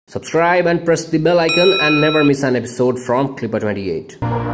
Subscribe and press the bell icon and never miss an episode from Clipper 28.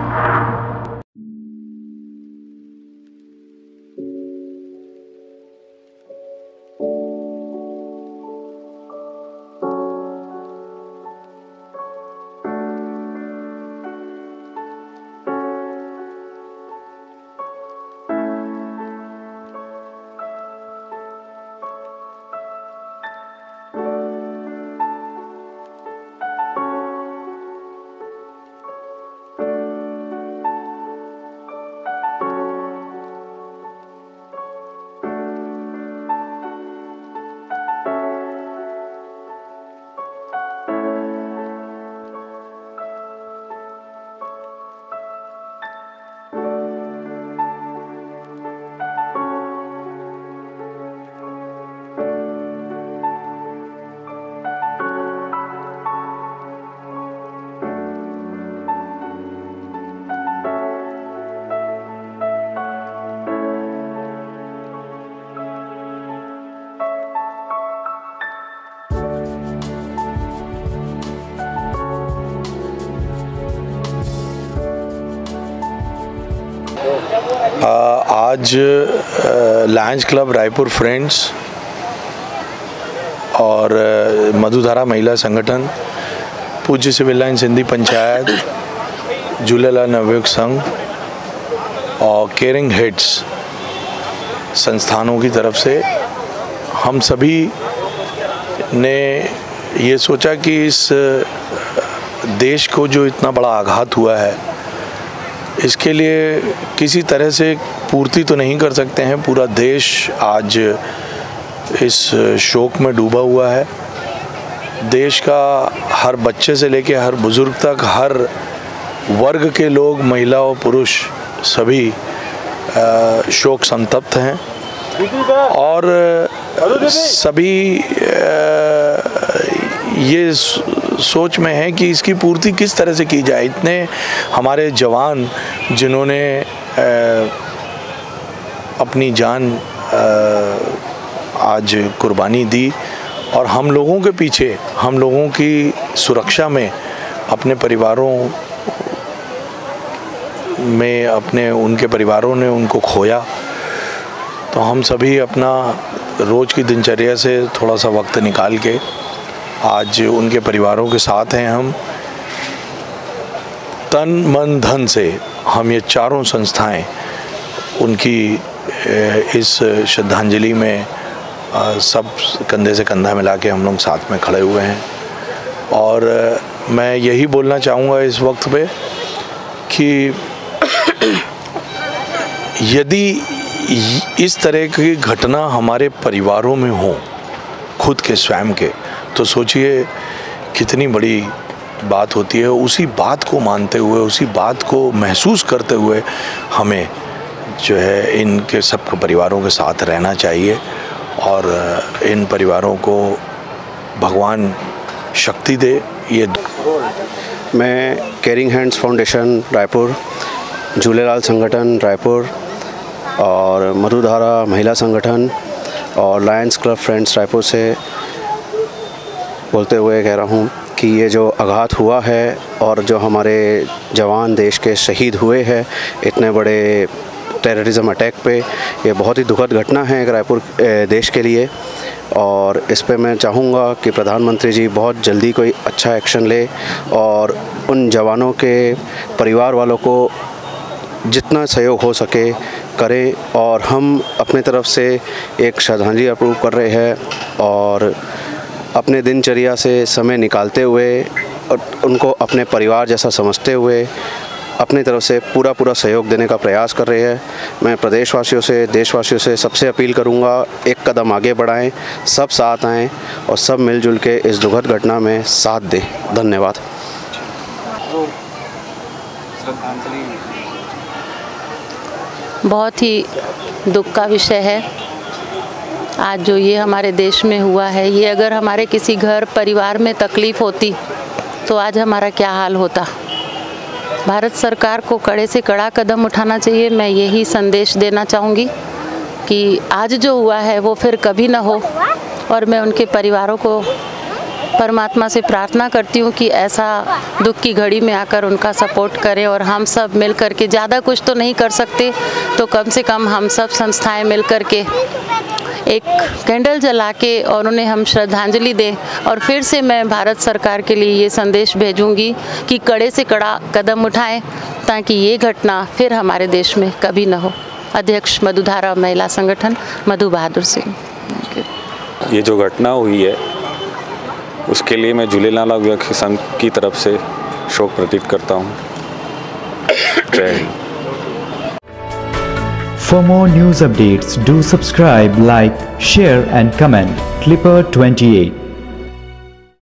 आज Lions club Raipur friends और Madhudhara Mahila Sangathan, Pujya civil line Sindhi panchayat, Jhulelal Navyug Sangh और caring heads संस्थानों की तरफ से हम सभी ने ये सोचा कि इस देश को जो इतना बड़ा आघात हुआ है, इसके लिए किसी तरह से पूर्ति तो नहीं कर सकते हैं। पूरा देश आज इस शोक में डूबा हुआ है। देश का हर बच्चे से लेकर हर बुजुर्ग तक, हर वर्ग के लोग, महिला और पुरुष सभी शोक संतप्त हैं और सभी ये सोच में है कि इसकी पूर्ति किस तरह से की जाए। इतने हमारे जवान जिन्होंने अपनी जान आज कुर्बानी दी और हम लोगों के पीछे, हम लोगों की सुरक्षा में, अपने परिवारों में उनके परिवारों ने उनको खोया, तो हम सभी अपना रोज़ की दिनचर्या से थोड़ा सा वक्त निकाल के आज उनके परिवारों के साथ हैं। हम तन मन धन से हम ये चारों संस्थाएं उनकी इस श्रद्धांजलि में सब कंधे से कंधा मिला के हम लोग साथ में खड़े हुए हैं। और मैं यही बोलना चाहूँगा इस वक्त पे कि यदि इस तरह की घटना हमारे परिवारों में हो, खुद के स्वयं के, तो सोचिए कितनी बड़ी बात होती है। उसी बात को मानते हुए, उसी बात को महसूस करते हुए हमें जो है इनके सब परिवारों के साथ रहना चाहिए और इन परिवारों को भगवान शक्ति दे। ये मैं caring hands foundation Raipur, Jhulelal Sangathan Raipur और मधुधारा महिला संगठन और लायंस क्लब फ्रेंड्स रायपुर से बोलते हुए कह रहा हूँ कि ये जो आघात हुआ है और जो हमारे जवान देश के शहीद हुए हैं इतने बड़े टेररिज्म अटैक पे, ये बहुत ही दुखद घटना है रायपुर देश के लिए। और इस पे मैं चाहूँगा कि प्रधानमंत्री जी बहुत जल्दी कोई अच्छा एक्शन ले और उन जवानों के परिवार वालों को जितना सहयोग हो सके करें। और हम अपने तरफ से एक श्रद्धांजलि अप्रूव कर रहे हैं और अपने दिनचर्या से समय निकालते हुए और उनको अपने परिवार जैसा समझते हुए अपनी तरफ से पूरा सहयोग देने का प्रयास कर रहे हैं। मैं प्रदेशवासियों से, देशवासियों से सबसे अपील करूंगा, एक कदम आगे बढ़ाएं, सब साथ आएं और सब मिलजुल के इस दुखद घटना में साथ दें। धन्यवाद। बहुत ही दुख का विषय है आज जो ये हमारे देश में हुआ है। ये अगर हमारे किसी घर परिवार में तकलीफ़ होती तो आज हमारा क्या हाल होता। भारत सरकार को कड़े से कड़ा कदम उठाना चाहिए। मैं यही संदेश देना चाहूँगी कि आज जो हुआ है वो फिर कभी ना हो और मैं उनके परिवारों को परमात्मा से प्रार्थना करती हूँ कि ऐसा दुख की घड़ी में आकर उनका सपोर्ट करें और हम सब मिल कर के, ज़्यादा कुछ तो नहीं कर सकते तो कम से कम हम सब संस्थाएं मिल कर के एक कैंडल जला के और उन्हें हम श्रद्धांजलि दें। और फिर से मैं भारत सरकार के लिए ये संदेश भेजूंगी कि कड़े से कड़ा कदम उठाएं ताकि ये घटना फिर हमारे देश में कभी न हो। अध्यक्ष मधुधारा महिला संगठन, मधु बहादुर सिंह। ये जो घटना हुई है उसके लिए मैं झूलेलाल अभिव्यक्ति संघ की तरफ से शोक प्रकट करता हूँ। जय Hind. For more news updates, do subscribe, like, share and comment. Clipper 28.